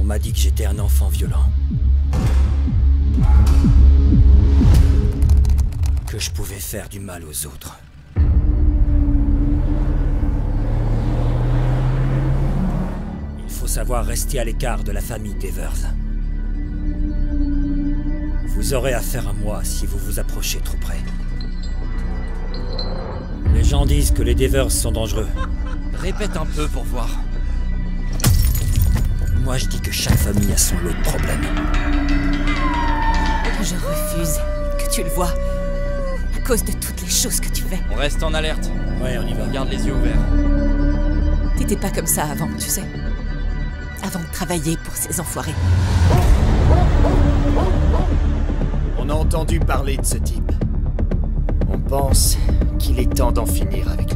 m'a dit que j'étais un enfant violent. Que je pouvais faire du mal aux autres. Il faut savoir rester à l'écart de la famille Devers. Vous aurez affaire à moi si vous vous approchez trop près. Les gens disent que les Devers sont dangereux. Répète un peu pour voir. Moi, je dis que chaque famille a son lot de problèmes. Je refuse que tu le vois. À cause de toutes les choses que tu fais. On reste en alerte. Ouais, on y va. Garde les yeux ouverts. T'étais pas comme ça avant, tu sais. Avant de travailler pour ces enfoirés. On a entendu parler de ce type. On pense qu'il est temps d'en finir avec lui.